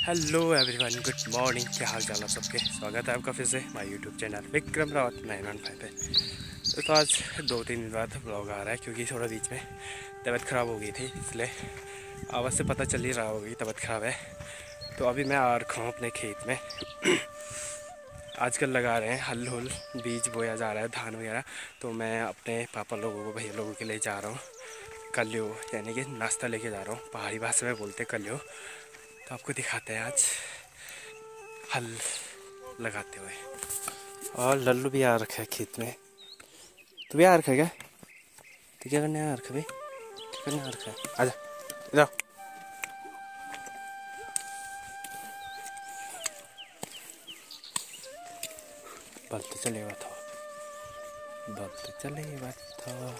Hello everyone, good morning. क्या हाल चाल आप सबके। स्वागत है आपका फिर से हमारे यूट्यूब चैनल विक्रम रावत 915 पे। तो आज 2-3 दिन बाद ब्लॉग आ रहा है क्योंकि थोड़ा बीच में तबीयत ख़राब हो गई थी, इसलिए आवाज़ से पता चल ही रहा होगी तबीयत ख़राब है। तो अभी मैं आ रखा हूँ अपने खेत में। आजकल लगा रहे हैं हल हुल, बीज बोया जा रहा है, धान वगैरह। तो मैं अपने पापा लोगों को, भैया लोगों के लिए जा रहा हूँ कल्यो, यानी कि नाश्ता लेके जा रहा हूँ। पहाड़ी भाषा में बोलते कल्यो। तो आपको दिखाते हैं आज हल लगाते हुए। और लल्लू भी आ रखा है खेत में। तू भी आ रखा है क्या? तो क्या करने आ रखा भाई? क्या करने आ रखा है? आजा इधर। बलते चलेगा था, बलते चलेगा था।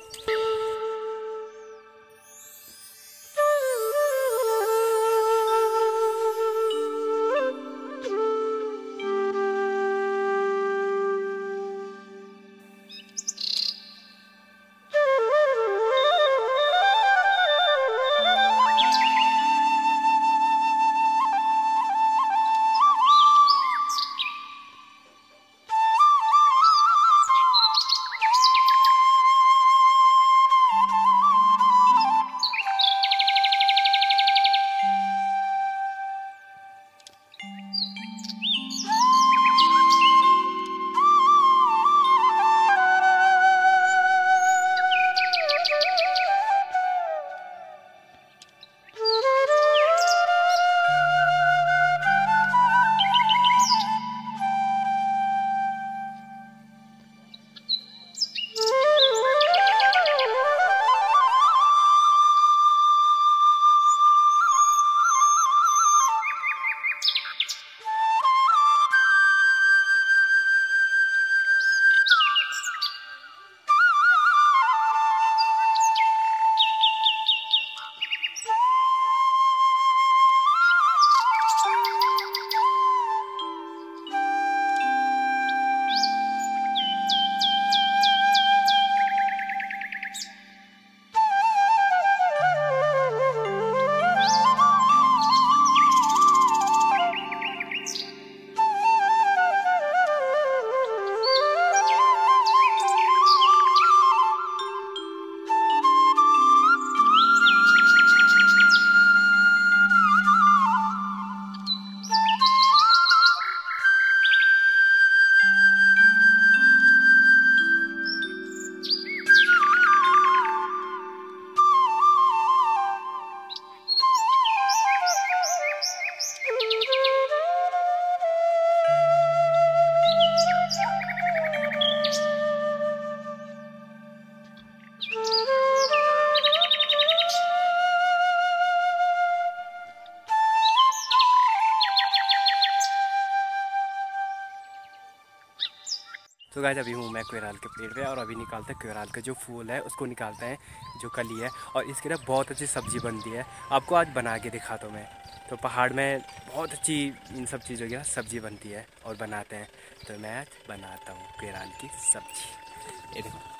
तो गाइस अभी हूँ मैं कोयराल के पेड़ पे, और अभी निकालते हैं कोयराल का जो फूल है उसको निकालते हैं, जो कली है। और इसकी ना बहुत अच्छी सब्ज़ी बनती है, आपको आज बना के दिखाता हूँ मैं। तो पहाड़ में बहुत अच्छी इन सब चीज़ों की सब्ज़ी बनती है और बनाते हैं। तो मैं आज बनाता हूँ कोयराल की सब्ज़ी। ये देखो,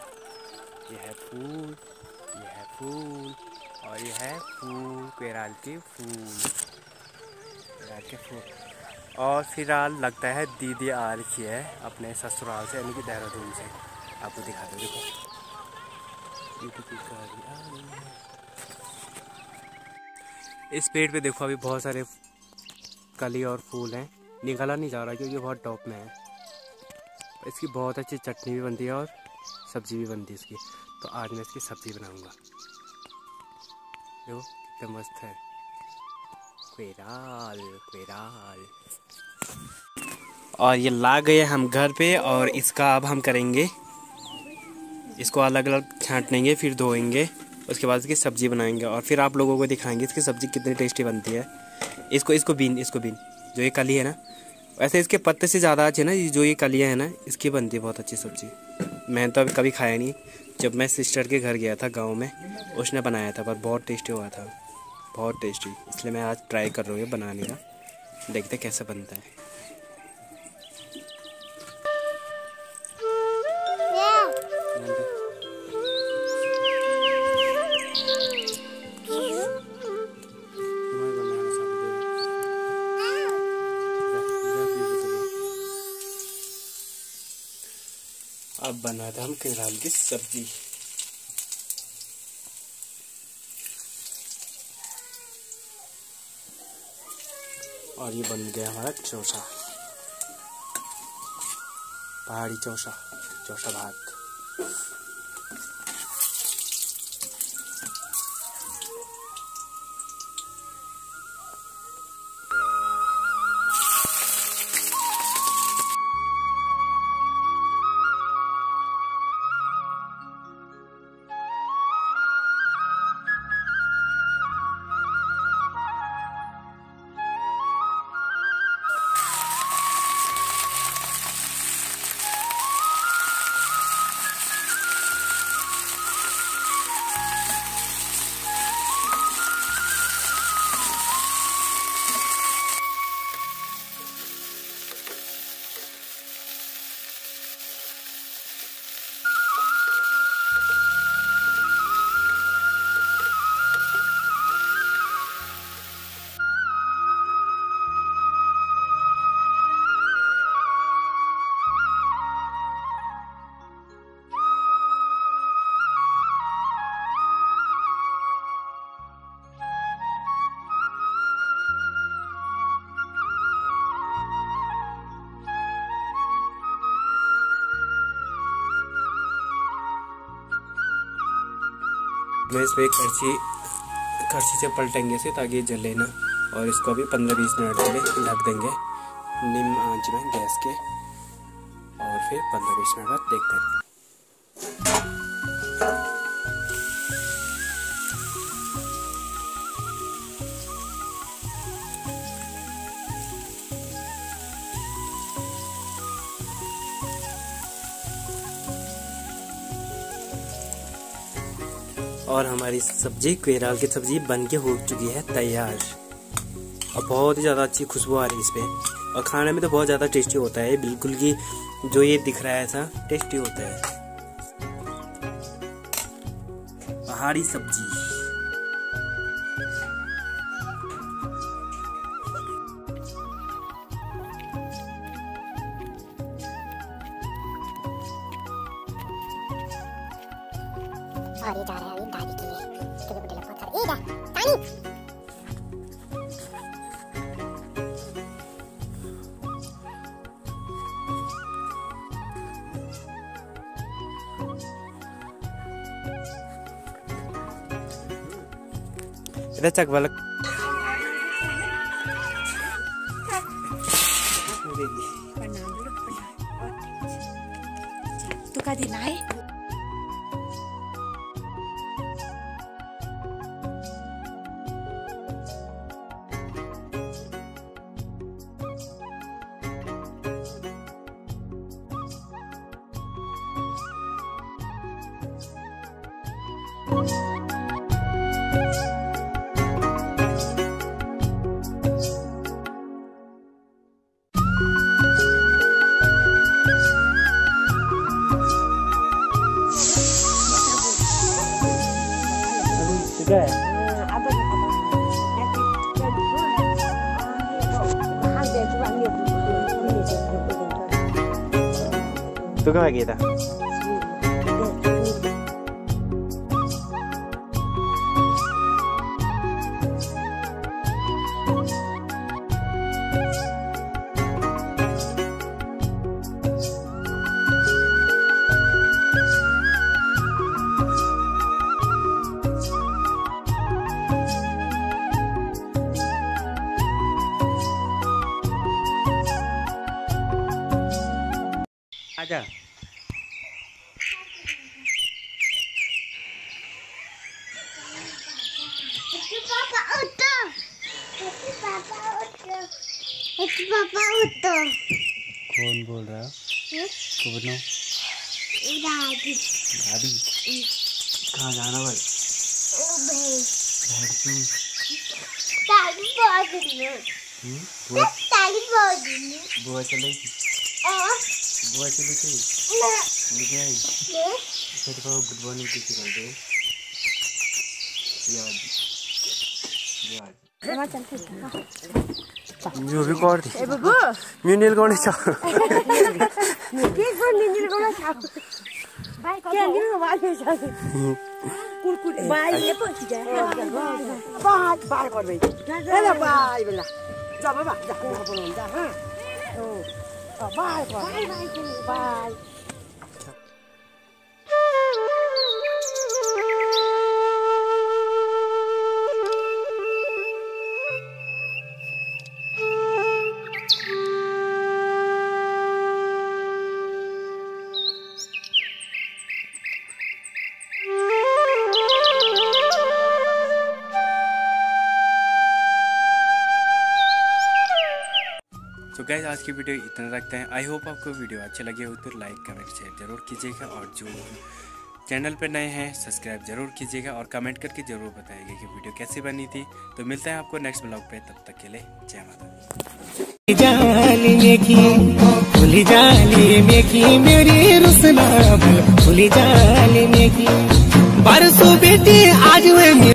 ये है फूल, ये है फूल, और ये है फूल, कोयराल के फूल, कोयराल के फूल। और फिलहाल लगता है दीदी आ रही है अपने ससुराल से, यानी कि देहरादून से। आपको दिखा दो, देखो दीदी की गाड़ी आ रही है। इस पेड़ पे देखो अभी बहुत सारे कली और फूल हैं, निकाला नहीं जा रहा क्योंकि बहुत टॉप में है। इसकी बहुत अच्छी चटनी भी बनती है और सब्ज़ी भी बनती है इसकी। तो आज मैं इसकी सब्ज़ी बनाऊंगा। देखो कितना मस्त है, कोयराल कोयराल। और ये ला गए हम घर पे, और इसका अब हम करेंगे, इसको अलग अलग छांट लेंगे, फिर धोएंगे, उसके बाद इसकी सब्ज़ी बनाएंगे और फिर आप लोगों को दिखाएंगे इसकी सब्ज़ी कितनी टेस्टी बनती है। इसको बीन जो ये कली है ना, वैसे इसके पत्ते से ज़्यादा अच्छे ना जो ये कलियाँ हैं ना, इसकी बनती है बहुत अच्छी सब्ज़ी। मैंने तो अभी कभी खाया नहीं, जब मैं सिस्टर के घर गया था गाँव में, उसने बनाया था, पर बहुत टेस्टी हुआ था, बहुत टेस्टी। इसलिए मैं आज ट्राई कर रहा हूँ बनाने का, देखते कैसे बनता है। बनाते हम केराल की सब्जी। और ये बन गया हमारा चौसा, पहाड़ी चौसा, चौसा भात। मैं इस पे करछी से पलटेंगे इसे ताकि ये जले ना, और इसको भी 15-20 मिनट के लिए ढक देंगे निम्न आंच में गैस के, और फिर 15-20 मिनट बाद देखते हैं। और हमारी सब्जी, केराल की सब्जी बन के हो चुकी है तैयार, और बहुत ही ज़्यादा अच्छी खुशबू आ रही है इस पे, और खाने में तो बहुत ज़्यादा टेस्टी होता है बिल्कुल कि जो ये दिख रहा है ऐसा टेस्टी होता है पहाड़ी सब्जी। और ये जा रहा है अभी दादी के लिए, क्योंकि बुढ़े लोग बहुत सारे ये जा तानी। इधर चक वाला तू का दिन आए तू कहाँ गया था? आजा। पापा कौन बोल रहा है? कौन? दादी। दादी? कहाँ जाना भाई? बुआ चलेगी? बुआ चली थी? लेके आई? फिर तो गुड मॉर्निंग किसी कर दो जो भी कर दी म्यूनियल कौन है क्या गिर बाल में जाके कुरकुरे बाल ले पहुंच गए बाल बाल कर भाई ए बाल बेला जा बाबा जा बोलो जा हां ओ बाल कर बाल तो गाइस आज की वीडियो इतना रखते हैं। आई होप आपको वीडियो अच्छी लगी हो तो लाइक कमेंट शेयर जरूर कीजिएगा और जो चैनल पर नए हैं सब्सक्राइब जरूर कीजिएगा और कमेंट करके जरूर बताइएगा कि वीडियो कैसी बनी थी। तो मिलते हैं आपको नेक्स्ट ब्लॉग पे, तब तक के लिए जय माता। जाली में की मेरी रुसना भूली जाली में की बरसों बेटी आज वे